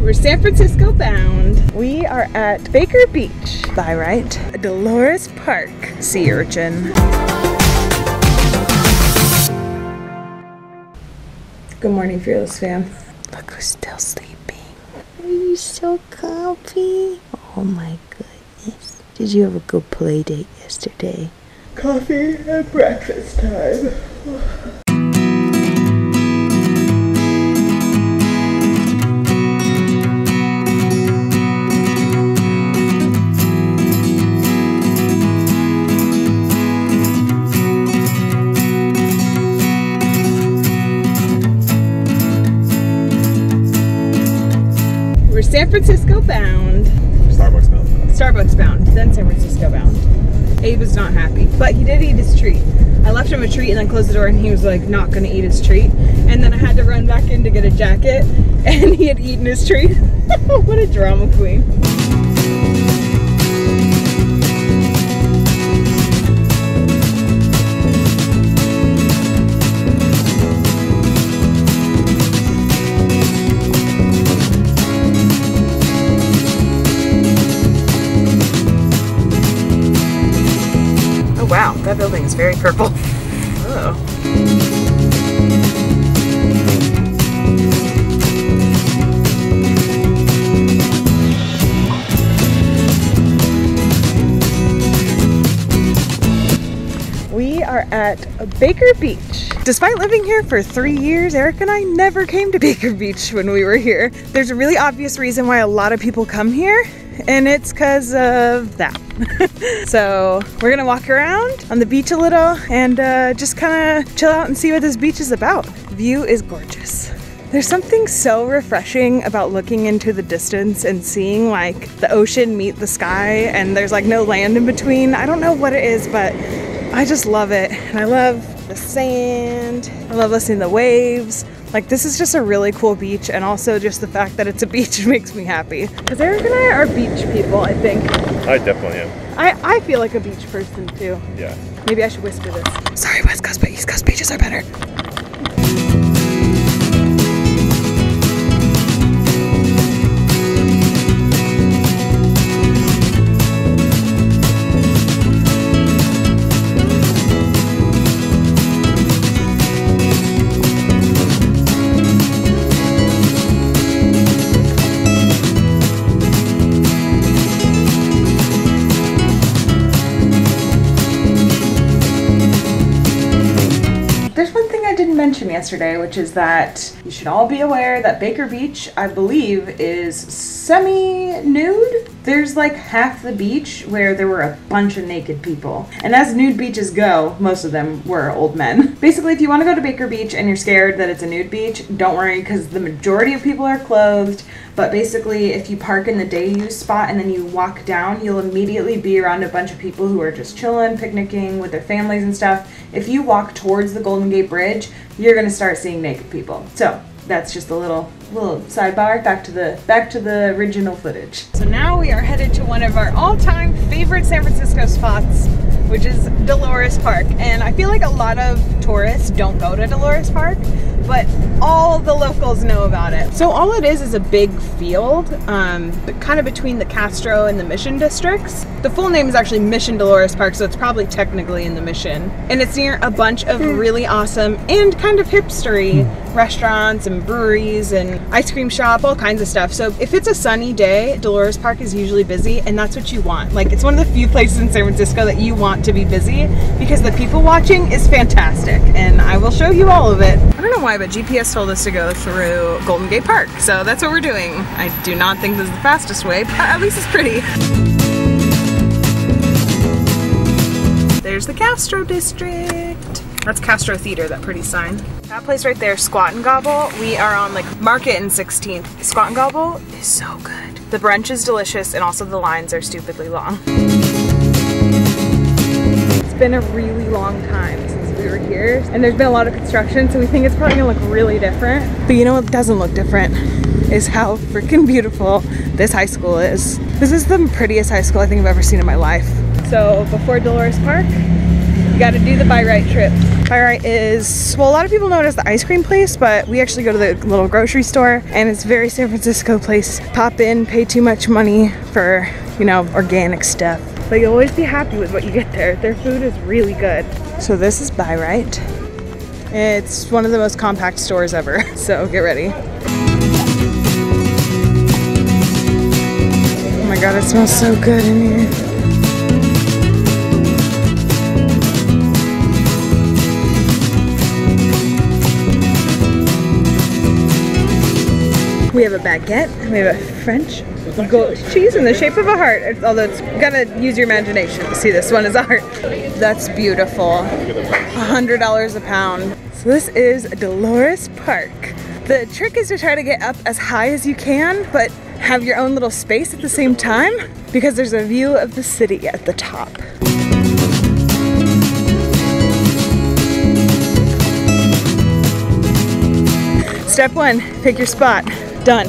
We're San Francisco bound. We are at Baker Beach. By right, Dolores Park. Sea urchin. Good morning, Fearless fam. Look who's still sleeping. Are you so comfy? Oh my goodness. Did you have a good play date yesterday? Coffee and breakfast time. We're San Francisco bound. Starbucks bound. Starbucks bound, then San Francisco bound. Abe was not happy, but he did eat his treat. I left him a treat and then closed the door and he was like not gonna eat his treat. And then I had to run back in to get a jacket and he had eaten his treat. What a drama queen. Wow, that building is very purple. Oh. We are at Baker Beach. Despite living here for 3 years, Eric and I never came to Baker Beach when we were here. There's a really obvious reason why a lot of people come here, and it's because of that. So we're gonna walk around on the beach a little and just kind of chill out and see what this beach is about. The view is gorgeous. There's something so refreshing about looking into the distance and seeing like the ocean meet the sky and there's like no land in between. I don't know what it is, but I just love it. And I love the sand. I love listening to the waves. Like, this is just a really cool beach, and also just the fact that it's a beach makes me happy. Because Eric and I are beach people, I think. I definitely am. I feel like a beach person too. Yeah. Maybe I should whisper this. Sorry, West Coast, but East Coast beaches are better. Mention yesterday, which is that you should all be aware that Baker Beach, I believe, is semi-nude. There's like half the beach where there were a bunch of naked people. And as nude beaches go, most of them were old men. Basically, if you want to go to Baker Beach and you're scared that it's a nude beach, don't worry, because the majority of people are clothed. But basically, if you park in the day use spot and then you walk down, you'll immediately be around a bunch of people who are just chilling, picnicking with their families and stuff. If you walk towards the Golden Gate Bridge, you're gonna start seeing naked people. So that's just a little sidebar, back to the original footage. So now we are headed to one of our all-time favorite San Francisco spots, which is Dolores Park. And I feel like a lot of tourists don't go to Dolores Park, but all the locals know about it. So all it is a big field, kind of between the Castro and the Mission districts. The full name is actually Mission Dolores Park, so it's probably technically in the Mission. And it's near a bunch of really awesome and kind of hipstery restaurants and breweries and ice cream shop, all kinds of stuff. So if it's a sunny day, Dolores Park is usually busy, and that's what you want. Like, it's one of the few places in San Francisco that you want to be busy because the people watching is fantastic, and I will show you all of it. I don't know why, but GPS told us to go through Golden Gate Park, so that's what we're doing. I do not think this is the fastest way, but at least it's pretty. There's the Castro district. That's Castro Theater, that pretty sign. That place right there, Squat and Gobble. We are on like Market and 16th. Squat and Gobble is so good. The brunch is delicious, and also the lines are stupidly long. It's been a really long time since we were here, and there's been a lot of construction, so we think it's probably gonna look really different. But you know what doesn't look different is how freaking beautiful this high school is. This is the prettiest high school I think I've ever seen in my life. So before Dolores Park, you gotta do the by right trip. Bi-Rite is, well, a lot of people know it as the ice cream place, but we actually go to the little grocery store, and it's a very San Francisco place. Pop in, pay too much money for, you know, organic stuff. But you'll always be happy with what you get there. Their food is really good. So this is Bi-Rite. It's one of the most compact stores ever, so get ready. Oh my god, it smells so good in here. We have a baguette, we have a French goat cheese in the shape of a heart, although it's gotta use your imagination to see this one as a heart. That's beautiful. $100 a pound. So this is Dolores Park. The trick is to try to get up as high as you can, but have your own little space at the same time, because there's a view of the city at the top. Step one, pick your spot. Done.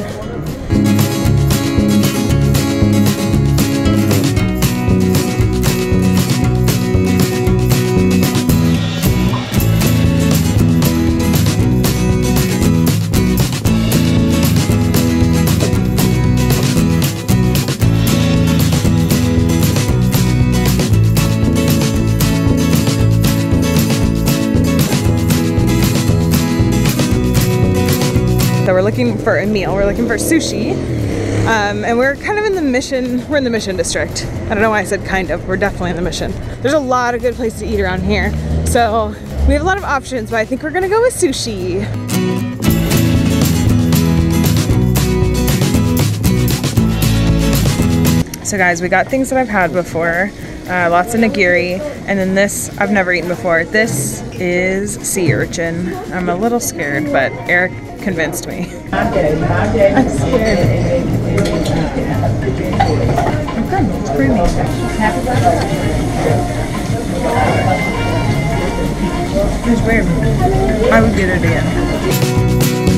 So we're looking for a meal. We're looking for sushi. And we're kind of in the Mission, we're in the Mission District. I don't know why I said kind of, we're definitely in the Mission. There's a lot of good places to eat around here. So we have a lot of options, but I think we're gonna go with sushi. So guys, we got things that I've had before. Lots of nigiri, and then this I've never eaten before. This is sea urchin. I'm a little scared, but Eric convinced me. I'm scared. It's creamy. It's weird. I would get it again.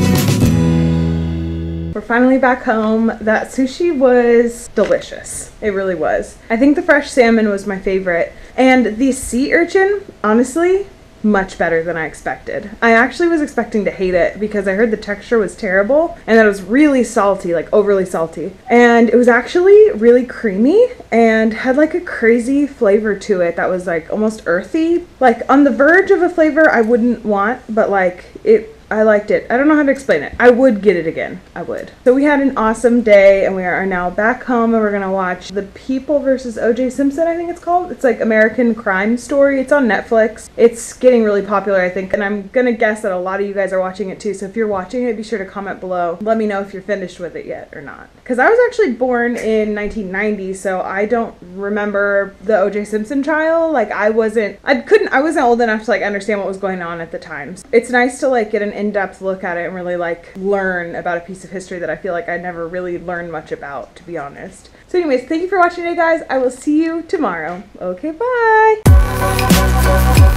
We're finally back home. That sushi was delicious. It really was. I think the fresh salmon was my favorite. And the sea urchin, honestly, much better than I expected. I actually was expecting to hate it because I heard the texture was terrible and that it was really salty, like overly salty. And it was actually really creamy and had like a crazy flavor to it that was like almost earthy. Like on the verge of a flavor I wouldn't want, but like I liked it. I don't know how to explain it. I would get it again. I would. So we had an awesome day and we are now back home and we're gonna watch The People versus O.J. Simpson, I think it's called. It's like American Crime Story. It's on Netflix. It's getting really popular, I think, and I'm gonna guess that a lot of you guys are watching it too. So if you're watching it, be sure to comment below. Let me know if you're finished with it yet or not. Because I was actually born in 1990, so I don't remember the O.J. Simpson trial. Like I wasn't old enough to like understand what was going on at the time. It's nice to like get an in-depth look at it and really like learn about a piece of history that I feel like I never really learned much about, to be honest. So anyways, thank you for watching today, guys. I will see you tomorrow. Okay, bye.